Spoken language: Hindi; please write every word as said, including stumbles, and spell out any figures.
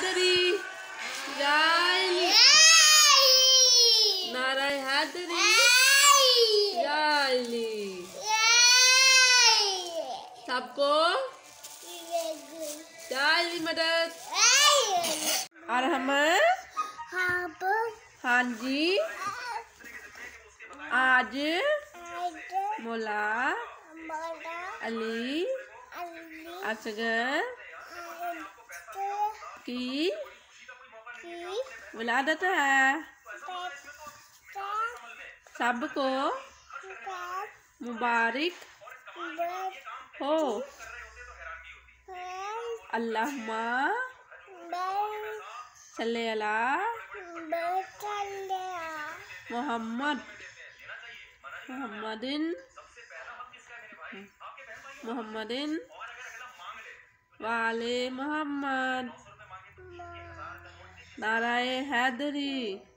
हैदरी जाइली नाराय हैदरी जाइली सबको जाइली मदद और हम हाँ जी आज मौला अली असगर की विलादत है। सबको मुबारक हो। अल्लाहुम्मा सल्ली अला मोहम्मद मोहम्मदिन मोहम्मदिन वाले मोहम्मद नाराए हैदरी।